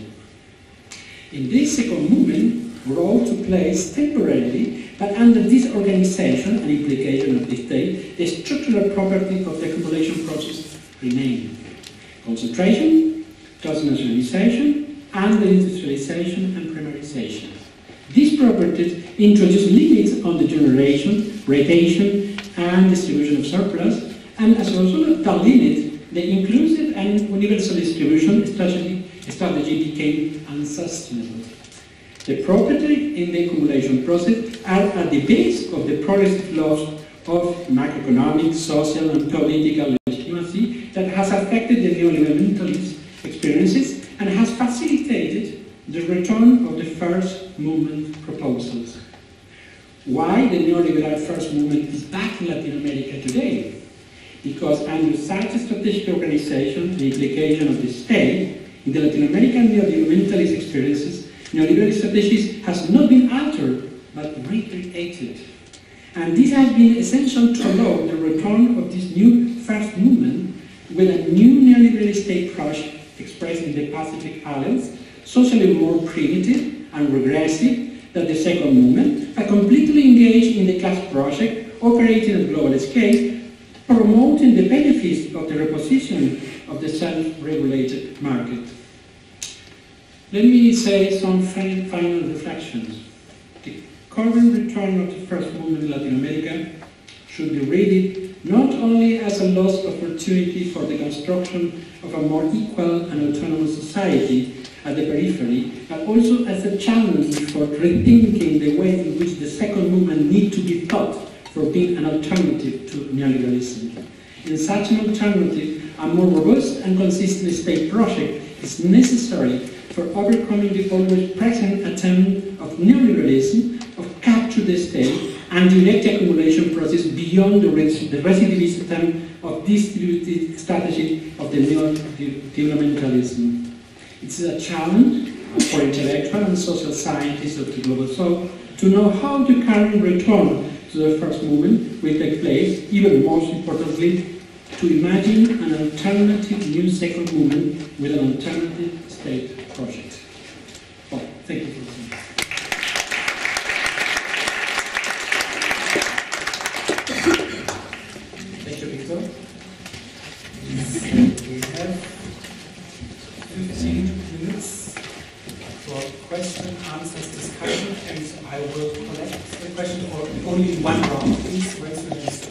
In this second movement, growth took place temporarily, but under this organization and implication of the state, the structural property of the accumulation process remained. Concentration, transnationalization, and industrialization and primarization. These properties introduce limits on the generation, rotation, and distribution of surplus, and as also that limit, the inclusive and universal distribution strategy, strategy became unsustainable. The property in the accumulation process are at the base of the progressive laws of macroeconomic, social, and political legitimacy that has affected the neoliberalist experiences and has facilitated the return of the first movement proposals. Why the neoliberal first movement is back in Latin America today? Because under such a strategic organization and implication of the state, in the Latin American neoliberalist experiences, neoliberal strategies has not been altered, but recreated. And this has been essential to allow the return of this new first movement with a new neoliberal state project expressed in the Pacific Islands, socially more primitive and regressive than the second movement, but completely engaged in the class project, operating at global scale, promoting the benefits of the reposition of the self-regulated market. Let me say some final reflections. The current return of the first movement in Latin America should be read not only as a lost opportunity for the construction of a more equal and autonomous society at the periphery, but also as a challenge for rethinking the way in which the second movement needs to be thought for being an alternative to neoliberalism. In such an alternative, a more robust and consistent state project is necessary for overcoming the always present attempt of neoliberalism of capture the state and direct accumulation process beyond the, res the recidivist attempt of distributed strategy of the neo-developmentalism. It's a challenge for intellectual and social scientists of the global south to know how the current return to the first movement will take place, even most importantly, to imagine an alternative new second movement with an alternative state project. Well, thank you for listening. Thank you, Victor. We have fifteen minutes for question, answers, discussion, and I will collect the question or only in one round. Please raise your hands.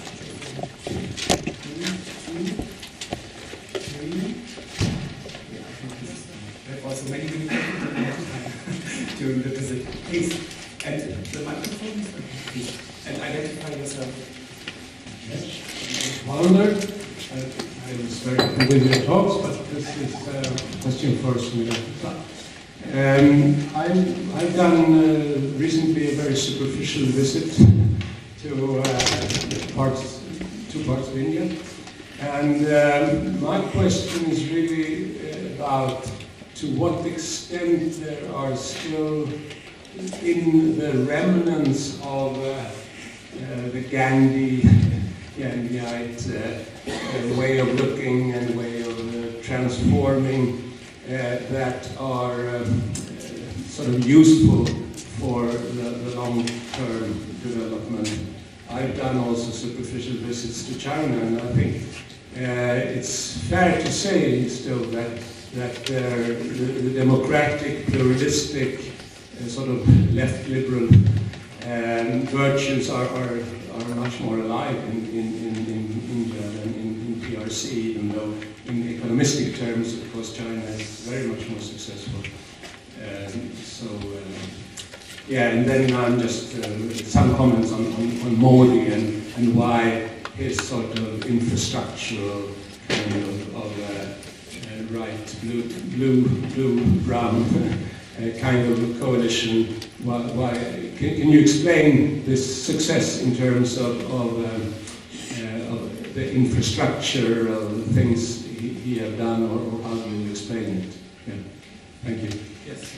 Also many, many people during the visit. Please, and the microphone, please, and identify yourself. Yes. honored. I, I was very happy with your talks, but this is a question first. Um, I've, I've done uh, recently a very superficial visit to uh, parts, two parts of India. And um, my question is really about to what extent there are still in the remnants of uh, uh, the Gandhi, Gandhiite uh, uh, way of looking and way of uh, transforming uh, that are um, uh, sort of useful for the, the long-term development. I've done also superficial visits to China, and I think uh, it's fair to say still that that uh, the, the democratic, pluralistic, uh, sort of left-liberal um, virtues are, are, are much more alive in, in, in, in India than in, in P R C, even though in economistic terms, of course, China is very much more successful. Um, so, um, yeah, and then um, just uh, some comments on, on, on Modi and, and why his sort of infrastructural kind of, of uh, uh, right, blue, blue, blue, brown uh, kind of coalition. Why, why can, can you explain this success in terms of, of, um, uh, of the infrastructure, of the things he, he have done, or, or how do you explain it? Yeah. Thank you. Yes.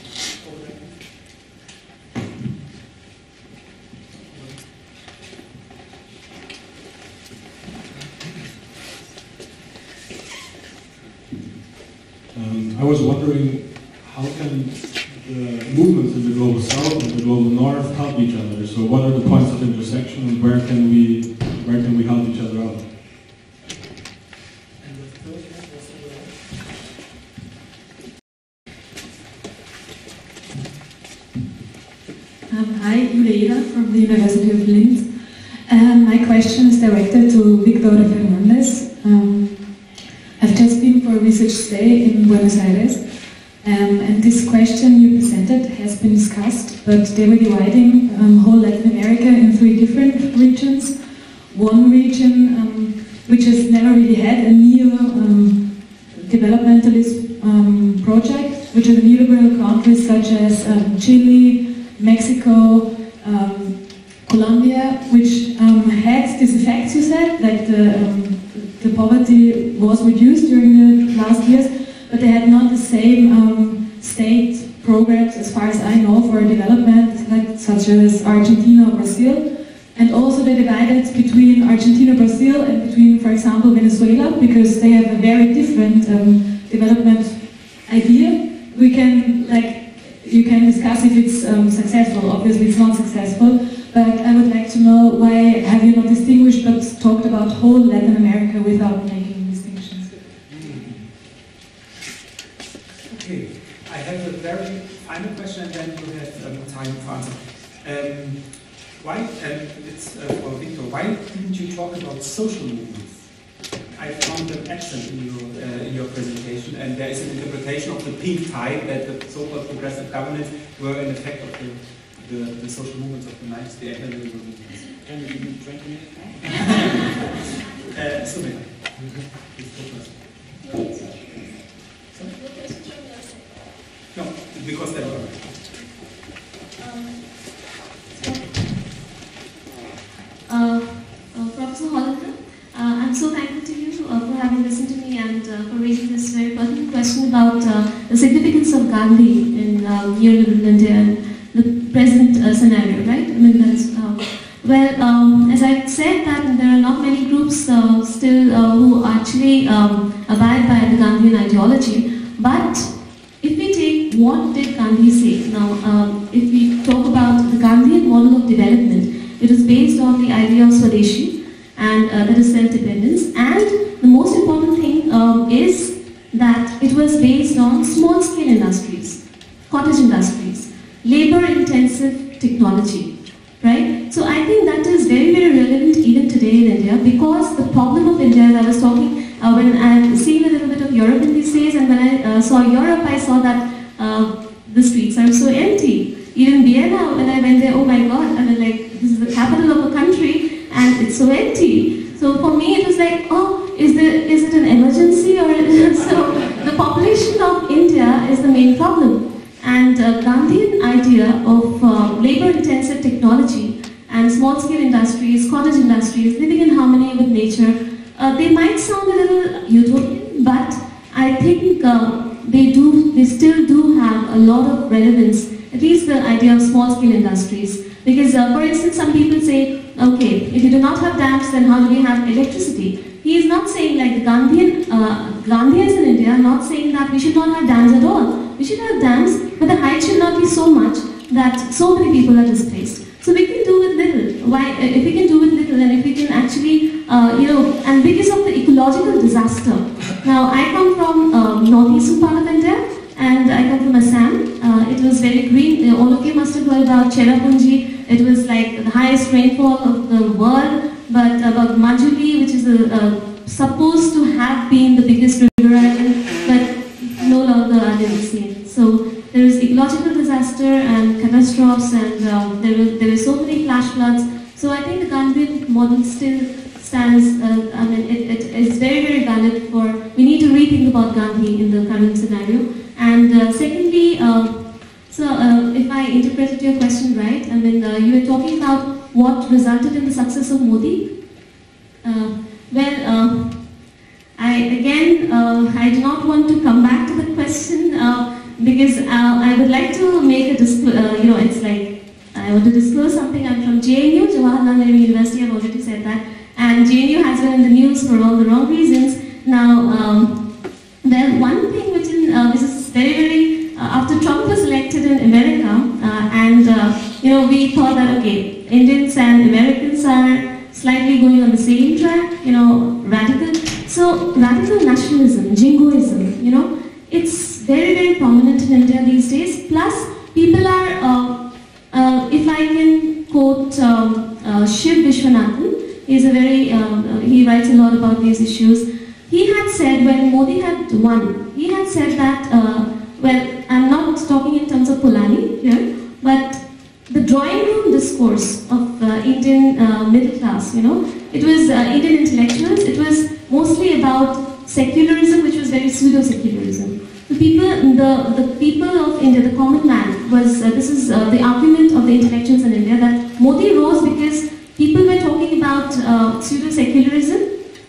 Um, I was wondering, how can the movements in the global south and the global north help each other? So what are the points of intersection, and where can we where can we help each other out? Um, hi, Julia from the University of Linz. Um, my question is directed to Victoria Fernandez. Um, I've just been for a research stay in Buenos Aires, um, and this question you presented has been discussed, but they were dividing um, whole Latin America in three different regions. One region um, which has never really had a neo-developmentalist um, um, project, which are the neoliberal countries such as um, Chile, Mexico, um, Colombia, which um, had these effects, you said, like the um, the poverty was reduced during the last years, but they had not the same um, state programs, as far as I know, for development, like, such as Argentina or Brazil. And also they divided between Argentina, Brazil, and between, for example, Venezuela, because they have a very different um, development idea. We can, like, you can discuss if it's um, successful. Obviously it's not successful, but I would like to know why have you not distinguished but talked about whole Latin America without making distinctions? Okay, I have a very final question, and then you have um, time for answer. Um, why, um, it's uh, for Victor, why didn't you talk about social movements? I found them absent in your, uh, in your presentation, and there is an interpretation of the pink tide that the so-called progressive governments were an effect of the, the, the social movements of the nineties, the economic movements. Can you give me twenty minutes now? uh, so many. No, because they were. Uh, uh, Professor Hollander, uh, I'm so thankful to you uh, for having listened to me and uh, for raising this very pertinent question about uh, the significance of Gandhi in uh, neoliberal India and the present uh, scenario, right? I mean, that's, uh, well, um, as I said that there are not many groups uh, still uh, who actually um, abide by the Gandhian ideology, but if we take what did Gandhi say, now um, if we talk about the Gandhian model of development, it is based on the idea of Swadeshi, and uh, that is self-dependence, and the most important thing um, is that it was based on small-scale industries, cottage industries, labor-intensive technology, right? So I think that is very, very relevant even today in India, because the problem of India, as I was talking, uh, when I'm seeing a little bit of Europe in these days, and when I uh, saw Europe, I saw that uh, the streets are so empty. Even Vienna, when I went there, oh my God, I mean, like, this is the capital of a country, and it's so empty. So for me, it was like, oh, is there is it an emergency or so? The population of India is the main problem, and uh, Gandhian idea of uh, labor-intensive technology and small-scale industries, cottage industries, living in harmony with nature, uh, they might sound a little utopian, but I think uh, they do, they still do have a lot of relevance. At least the idea of small-scale industries. Because, uh, for instance, some people say, okay, if you do not have dams, then how do we have electricity? He is not saying like the Gandhian, uh, Gandhians in India are not saying that we should not have dams at all. We should have dams, but the height should not be so much that so many people are displaced. So we can do with little. Why? If we can do with little, and if we can actually, uh, you know, and because of the ecological disaster. Now, I come from uh, northeastern part of India, and I come from Assam. Uh, it was very green. All of you must have heard about Cherrapunji. It was like the highest rainfall of the world. But about Majuli, which is a, uh, supposed to have been the biggest river island, but no longer are they the same. So there is ecological disaster and catastrophes, and uh, there were there were so many flash floods. So I think the Gandhian model still stands. Uh, I mean, it, it is very very valid. For we need to rethink about Gandhi in the current scenario. And uh, secondly, uh, so uh, if I interpreted your question right, I mean, uh, you were talking about what resulted in the success of Modi. Uh, well, uh, I again, uh, I do not want to come back to the question uh, because uh, I would like to make a disclosure. Uh, you know, it's like I want to disclose something. I'm from J N U, Jawaharlal Nehru University. I've already said that, and J N U has been in the news for all the wrong reasons. Now, um, well, one thing which, in, uh, which is very, very, uh, after Trump was elected in America, uh, and, uh, you know, we thought that, okay, Indians and Americans are slightly going on the same track, you know, radical. So, radical nationalism, jingoism, you know, it's very, very prominent in India these days. Plus, people are, uh, uh, if I can quote um, uh, Shiv Vishwanathan, he's a very, uh, he writes a lot about these issues. He had said, when Modi had won, he had said that, uh, well, I'm not talking in terms of Polanyi here, but the drawing room discourse of uh, Indian uh, middle class, you know, it was uh, Indian intellectuals, it was mostly about secularism, which was very pseudo-secularism. The people, the, the people of India, the common man, was, uh, this is uh, the argument of the intellectuals in India, that Modi rose because people were talking about uh, pseudo-secularism.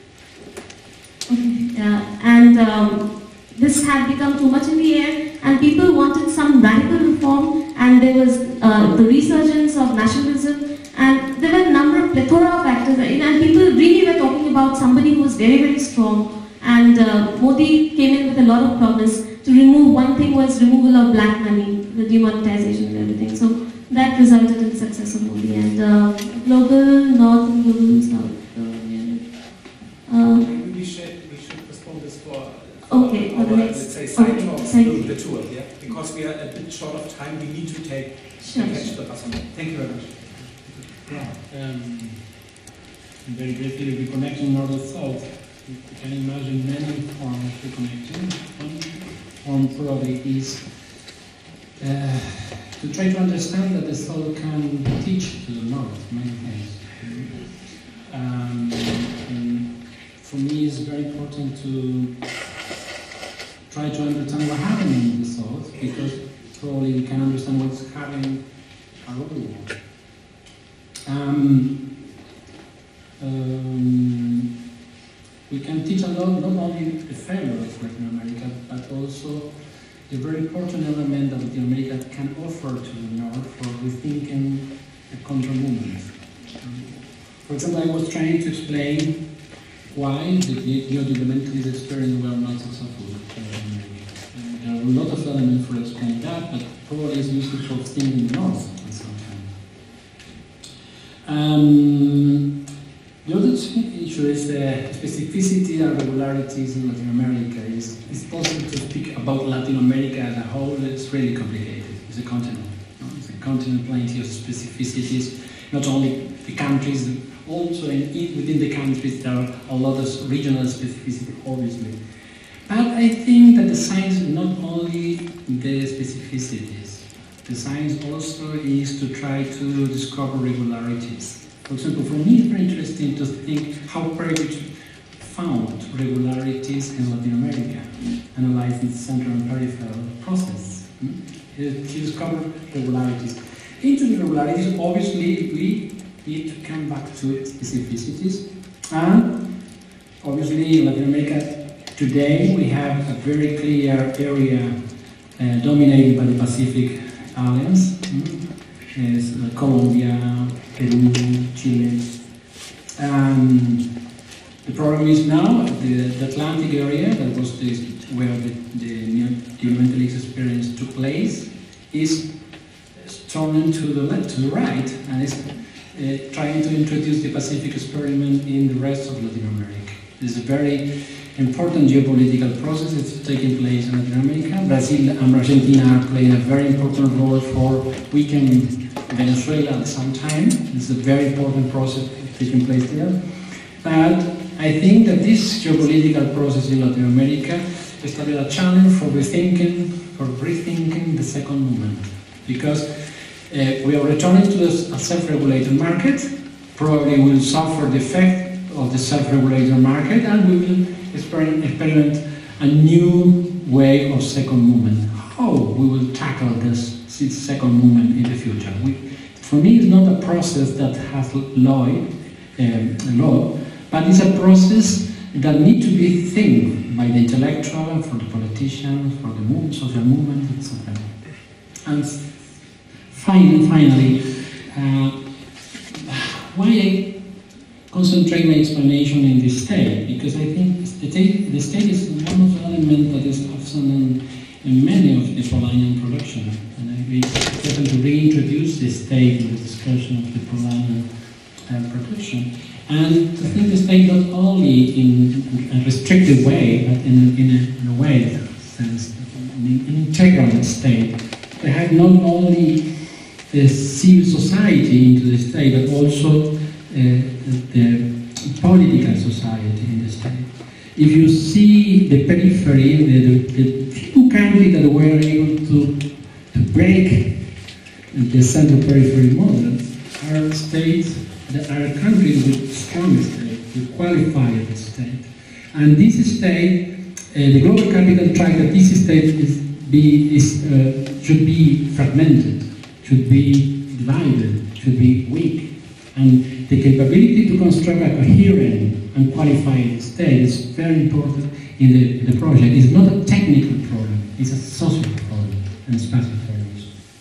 Uh, and um, this had become too much in the air, and people wanted some radical reform, and there was uh, the resurgence of nationalism, and there were a number of plethora of factors, and people really were talking about somebody who was very, very strong, and uh, Modi came in with a lot of promise to remove. One thing was removal of black money, the demonetization and everything, so that resulted in the success of Modi, and uh, global north and global south. Uh, uh, we should postpone this for, for okay, our, for the next, let's say, side okay, talks through the tour, yeah? Because we are a bit short of time, we need to take sure, to catch sure. the bus on. Thank you very much. Yeah, um, very briefly, reconnecting north-south. You can imagine many forms of reconnecting. One form probably is uh, to try to understand that the south can teach to the north many things. Um, and for me, it's very important to try to understand what happened in the south, because probably we can understand what's happening around the world. Um, um, we can teach a lot, not only the failure of Latin America, but also the very important element that Latin America can offer to the North for rethinking the counter-movement. Um, for example, I was trying to explain why the neo-developmentalist experience were not successful in Latin America. And there are a lot of elements for explaining that, but probably it's useful for thinking the North. Um, the other issue is the specificity and regularities in Latin America. It's, it's possible to speak about Latin America as a whole. It's really complicated. It's a continent. No? It's a continent, plenty of specificities. Not only the countries, also in, within the countries there are a lot of regional specificity, obviously. But I think that the science is not only the specificities. The science also is to try to discover regularities. For example, for me it's very interesting to think how private found regularities in Latin America, analyzing the central and peripheral process. He discovered regularities. Into the regularities, obviously, we need to come back to specificities. And obviously, in Latin America today, we have a very clear area uh, dominated by the Pacific Alliance. Mm, is uh, Colombia, Peru, Chile. Um, the problem is now the, the Atlantic area, that was the, where the, the neo-Middle experience took place, is turning to the left, to the right, and is uh, trying to introduce the Pacific experiment in the rest of Latin America. This is a very important geopolitical process that's taking place in Latin America. Brazil and Argentina are playing a very important role for weakening Venezuela at the same time. It's a very important process taking place there. But I think that this geopolitical process in Latin America started a challenge for rethinking, for rethinking the second movement. Because uh, we are returning to a self-regulated market, probably will suffer the effect of the self-regulated market, and we will experiment a new way of second movement. How we will tackle this second movement in the future? We, for me, it's not a process that has law, um, law, but it's a process that needs to be think by the intellectual, for the politicians, for the movement, social movement, et cetera. And finally, finally, uh, why I concentrate my explanation in the state? Because I think the state, the state is one of the elements that is absent in, in many of the Polanyian production. And I think it's important to reintroduce the state in the discussion of the Polanyian uh, production. And to think the state not only in a restricted way, but in, in, a, in a way, sense, an integral state. They have not only the civil society into the state, but also uh, the political society in the state. If you see the periphery, the, the few countries that were able to, to break the central periphery model are states that are countries with strong state, with qualified state. And this state, uh, the global capital tried that this state is, be, is, uh, should be fragmented, should be divided, should be weak. And the capability to construct a coherent and qualified state is very important in the, the project. It's not a technical problem, it's a social problem and spatial problem.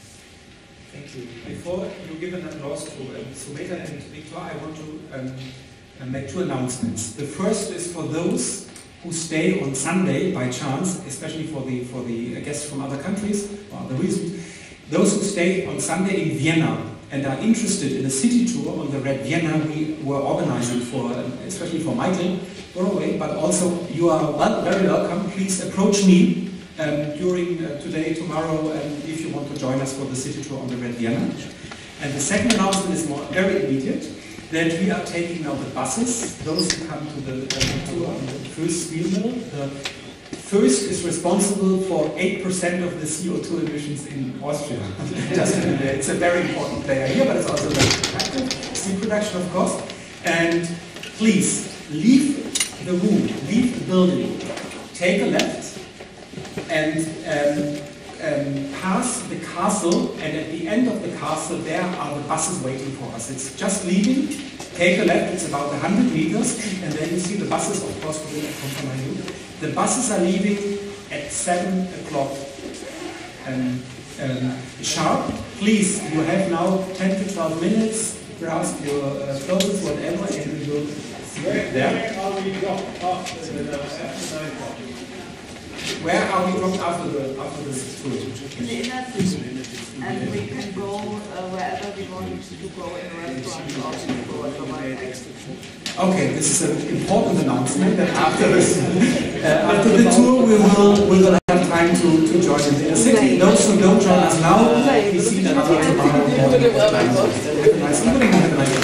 Thank you. Before you give an applause to um, Sumeta and Victor, I want to um, uh, make two announcements. The first is for those who stay on Sunday by chance, especially for the, for the guests from other countries or other reasons. Those who stay on Sunday in Vienna and are interested in a city tour on the Red Vienna, we were organizing for, especially for Michael Borroway, but also you are well, very welcome. Please approach me um, during uh, today, tomorrow, um, if you want to join us for the city tour on the Red Vienna. And the second announcement is more very immediate, that we are taking now the buses, those who come to the uh, tour on the first wheel mill. The First is responsible for eight percent of the C O two emissions in Austria. Just it's a very important player here, but it's also very productive. Steel production, of course. And please, leave the room, leave the building, take a left, and um, um, pass the castle, and at the end of the castle there are the buses waiting for us. It's just leaving, take a left, it's about one hundred meters, and then you see the buses, of course, will accompany you. The buses are leaving at seven o'clock um, um, sharp. Please, you have now ten to twelve minutes, grasp your uh, clothes, whatever, and we will see you there. Where are we dropped after the after nine o'clock? Where are we dropped after the after this tour? In the inner city, and we can go uh, wherever we want to go in a restaurant or to go at the right. Okay, this is an important announcement that after this, uh, after the tour we will we will have time to, to join in the inner city. Those who don't join us now, we see them tomorrow morning. Have a nice evening. Have a nice